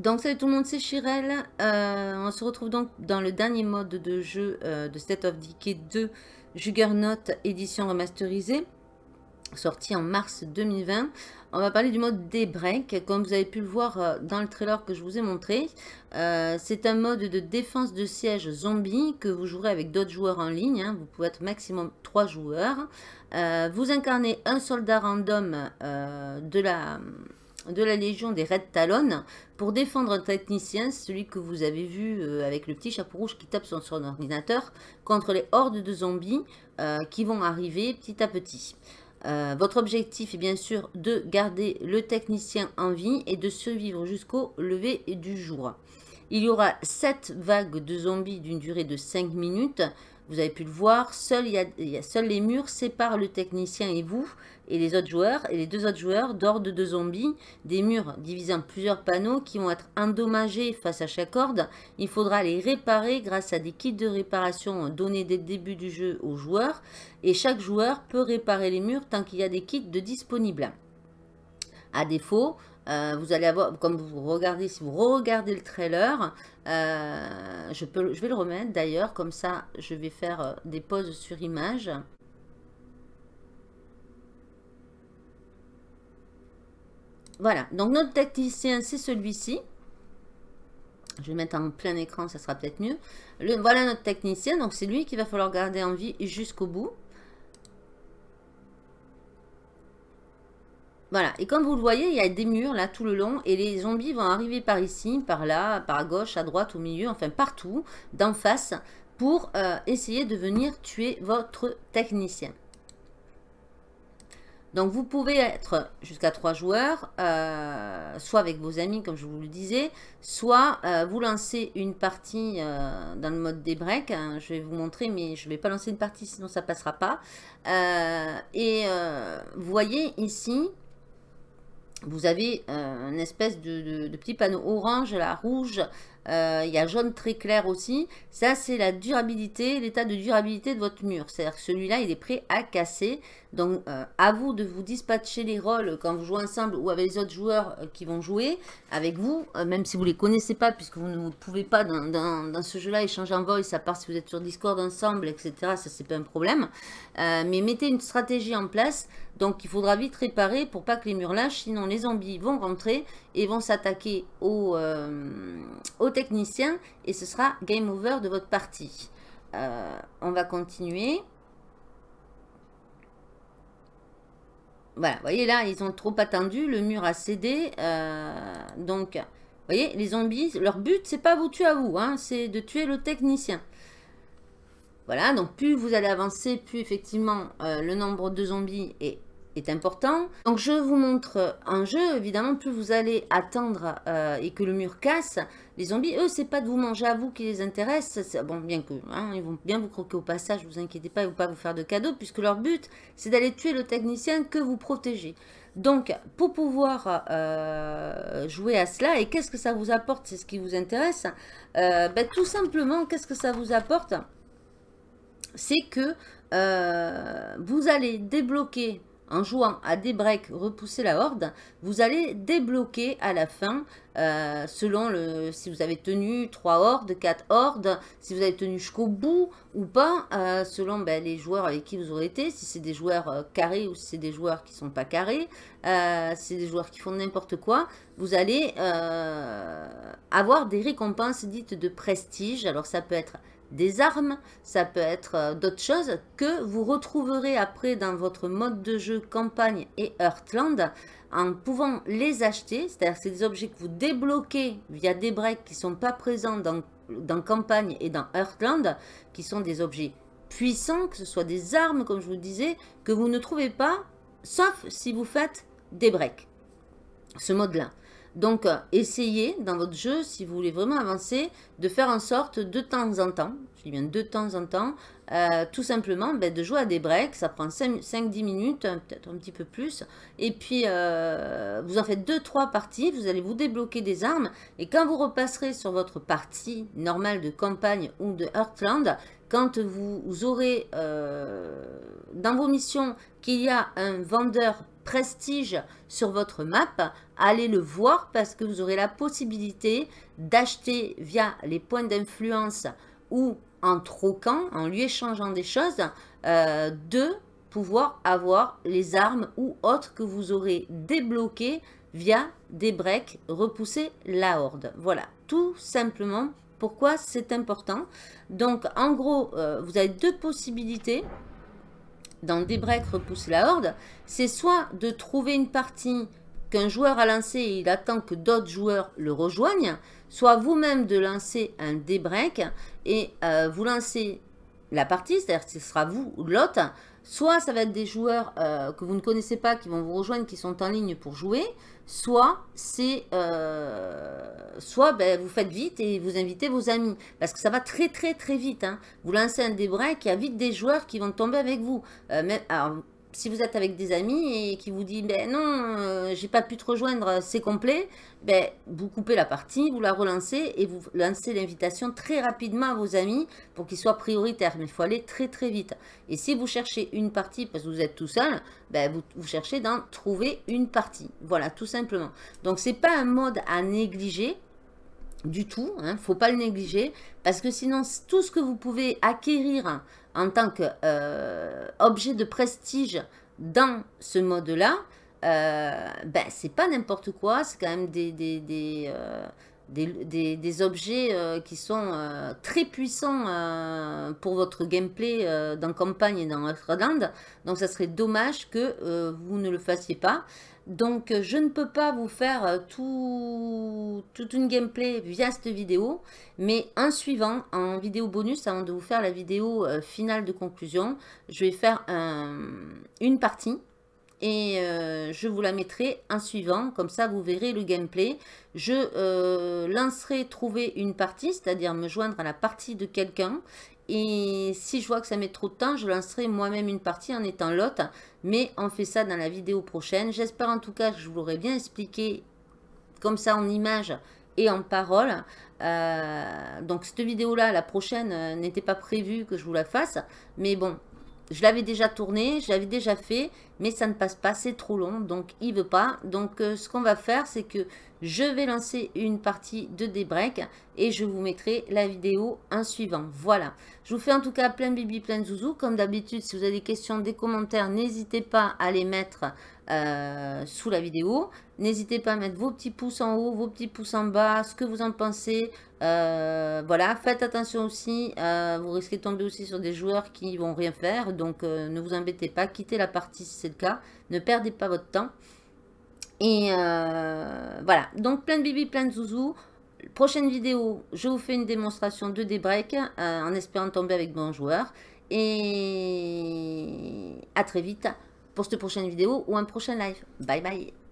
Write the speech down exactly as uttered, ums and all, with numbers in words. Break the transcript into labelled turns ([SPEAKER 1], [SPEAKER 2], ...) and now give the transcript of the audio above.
[SPEAKER 1] Donc salut tout le monde, c'est Chirel. Euh, on se retrouve donc dans le dernier mode de jeu euh, de State of Decay deux Juggernaut édition remasterisée, sorti en mars deux mille vingt. On va parler du mode Daybreak. Comme vous avez pu le voir euh, dans le trailer que je vous ai montré, euh, c'est un mode de défense de siège zombie que vous jouerez avec d'autres joueurs en ligne, hein. Vous pouvez être maximum trois joueurs. Euh, vous incarnez un soldat random euh, de la... de la Légion des Red Talons pour défendre un technicien, celui que vous avez vu euh, avec le petit chapeau rouge qui tape sur son ordinateur, contre les hordes de zombies euh, qui vont arriver petit à petit. Euh, votre objectif est bien sûr de garder le technicien en vie et de survivre jusqu'au lever du jour. Il y aura sept vagues de zombies d'une durée de cinq minutes. Vous avez pu le voir, seul, il y a, il y a, seuls les murs séparent le technicien et vous, et les autres joueurs, et les deux autres joueurs d'hordes de zombies, des murs divisés en plusieurs panneaux qui vont être endommagés face à chaque horde. Il faudra les réparer grâce à des kits de réparation donnés dès le début du jeu aux joueurs, et chaque joueur peut réparer les murs tant qu'il y a des kits de disponibles. À défaut, euh, vous allez avoir, comme vous regardez, si vous regardez le trailer, euh, je, peux, je vais le remettre d'ailleurs, comme ça je vais faire euh, des pauses sur image. Voilà, donc notre technicien c'est celui-ci. Je vais mettre en plein écran, ça sera peut-être mieux. Le, voilà notre technicien, donc c'est lui qu'il va falloir garder en vie jusqu'au bout. Voilà, et comme vous le voyez, il y a des murs là tout le long et les zombies vont arriver par ici, par là, par gauche, à droite, au milieu, enfin partout, d'en face, pour euh, essayer de venir tuer votre technicien. Donc vous pouvez être jusqu'à trois joueurs, euh, soit avec vos amis comme je vous le disais, soit euh, vous lancez une partie euh, dans le mode Daybreak. Hein, je vais vous montrer, mais je ne vais pas lancer une partie sinon ça ne passera pas. Euh, et euh, vous voyez ici, vous avez euh, une espèce de, de, de petit panneau orange, là, rouge, euh, il y a jaune très clair aussi. Ça, c'est la durabilité, l'état de durabilité de votre mur. C'est-à-dire que celui-là, il est prêt à casser. Donc, euh, à vous de vous dispatcher les rôles quand vous jouez ensemble ou avec les autres joueurs euh, qui vont jouer avec vous, euh, même si vous ne les connaissez pas, puisque vous ne pouvez pas dans, dans, dans ce jeu-là échanger en voice, à part si vous êtes sur Discord ensemble, et cetera. Ça, c'est pas un problème. Euh, mais mettez une stratégie en place. Donc, il faudra vite réparer pour pas que les murs lâchent, sinon les zombies vont rentrer et vont s'attaquer aux, euh, aux techniciens et ce sera game over de votre partie. Euh, on va continuer. Voilà, vous voyez là, ils ont trop attendu, le mur a cédé. Euh, donc, vous voyez, les zombies, leur but, c'est pas vous tuer à vous, hein, c'est de tuer le technicien. Voilà, donc plus vous allez avancer, plus effectivement euh, le nombre de zombies est, est important. Donc je vous montre un jeu, évidemment, plus vous allez attendre euh, et que le mur casse, les zombies, eux, c'est pas de vous manger à vous qui les intéresse. Bon, bien que, hein, ils vont bien vous croquer au passage, vous inquiétez pas, ils ne vont pas vous faire de cadeaux, puisque leur but, c'est d'aller tuer le technicien que vous protégez. Donc, pour pouvoir euh, jouer à cela, et qu'est-ce que ça vous apporte, c'est ce qui vous intéresse, euh, ben, tout simplement, qu'est-ce que ça vous apporte? C'est que euh, vous allez débloquer, en jouant à Daybreak, repousser la horde, vous allez débloquer à la fin, euh, selon le, si vous avez tenu trois hordes, quatre hordes, si vous avez tenu jusqu'au bout ou pas, euh, selon ben, les joueurs avec qui vous aurez été, si c'est des joueurs euh, carrés ou si c'est des joueurs qui ne sont pas carrés, euh, si c'est des joueurs qui font n'importe quoi, vous allez euh, avoir des récompenses dites de prestige. Alors ça peut être des armes, ça peut être euh, d'autres choses que vous retrouverez après dans votre mode de jeu campagne et Heartland en pouvant les acheter. C'est-à-dire que c'est des objets que vous débloquez via des breaks qui ne sont pas présents dans, dans campagne et dans Heartland, qui sont des objets puissants, que ce soit des armes, comme je vous disais, que vous ne trouvez pas, sauf si vous faites des breaks, ce mode-là. Donc, euh, essayez dans votre jeu, si vous voulez vraiment avancer, de faire en sorte de temps en temps, je dis bien de temps en temps, euh, tout simplement ben, de jouer à des breaks. Ça prend cinq à dix minutes, peut-être un petit peu plus. Et puis, euh, vous en faites deux trois parties, vous allez vous débloquer des armes. Et quand vous repasserez sur votre partie normale de campagne ou de Heartland, quand vous aurez euh, dans vos missions qu'il y a un vendeur prestige sur votre map, allez le voir parce que vous aurez la possibilité d'acheter via les points d'influence ou en troquant, en lui échangeant des choses, euh, de pouvoir avoir les armes ou autres que vous aurez débloquées via des breaks, repousser la horde. Voilà, tout simplement pourquoi c'est important. Donc, en gros, euh, vous avez deux possibilités dans des breaks, repousser la horde. C'est soit de trouver une partie qu'un joueur a lancée et il attend que d'autres joueurs le rejoignent, soit vous-même de lancer un débreak et euh, vous lancez la partie, c'est-à-dire que ce sera vous ou l'autre. Soit ça va être des joueurs euh, que vous ne connaissez pas qui vont vous rejoindre, qui sont en ligne pour jouer. Soit c'est, euh, soit ben, vous faites vite et vous invitez vos amis. Parce que ça va très très très vite. Hein. Vous lancez un débreak, il y a vite des joueurs qui vont tomber avec vous. Euh, même, alors, si vous êtes avec des amis et qui vous disent ben non, euh, j'ai pas pu te rejoindre, c'est complet, ben vous coupez la partie, vous la relancez et vous lancez l'invitation très rapidement à vos amis pour qu'ils soient prioritaires. Mais il faut aller très très vite. Et si vous cherchez une partie parce que vous êtes tout seul, ben vous, vous cherchez d'en trouver une partie. Voilà, tout simplement. Donc c'est pas un mode à négliger du tout, hein, faut pas le négliger, parce que sinon tout ce que vous pouvez acquérir en tant qu'objet euh, de prestige dans ce mode-là, euh, ben c'est pas n'importe quoi, c'est quand même des, des, des, euh, des, des, des objets euh, qui sont euh, très puissants euh, pour votre gameplay euh, dans campagne et dans Heartland, donc ça serait dommage que euh, vous ne le fassiez pas. Donc, je ne peux pas vous faire tout, toute une gameplay via cette vidéo, mais en suivant, en vidéo bonus, avant de vous faire la vidéo euh, finale de conclusion, je vais faire un, une partie et euh, je vous la mettrai en suivant, comme ça vous verrez le gameplay. Je euh, lancerai trouver une partie, c'est-à-dire me joindre à la partie de quelqu'un. Et si je vois que ça met trop de temps, je lancerai moi-même une partie en étant l'hôte. Mais on fait ça dans la vidéo prochaine. J'espère en tout cas que je vous l'aurai bien expliqué comme ça en image et en parole. Euh, donc cette vidéo-là, la prochaine, euh, n'était pas prévue que je vous la fasse. Mais bon, je l'avais déjà tourné, je l'avais déjà fait, mais ça ne passe pas, c'est trop long, donc il veut pas. Donc euh, ce qu'on va faire, c'est que je vais lancer une partie de débreak et je vous mettrai la vidéo en suivant. Voilà, je vous fais en tout cas plein de bibi, plein de zouzou. Comme d'habitude, si vous avez des questions, des commentaires, n'hésitez pas à les mettre euh, sous la vidéo. N'hésitez pas à mettre vos petits pouces en haut, vos petits pouces en bas, ce que vous en pensez. Euh, voilà, faites attention aussi, euh, vous risquez de tomber aussi sur des joueurs qui vont rien faire, donc euh, ne vous embêtez pas, quittez la partie si c'est le cas, ne perdez pas votre temps. Et euh, voilà, donc plein de bibi, plein de zouzou. Prochaine vidéo, je vous fais une démonstration de débreak euh, en espérant tomber avec bons joueurs. Et à très vite pour cette prochaine vidéo ou un prochain live. Bye bye.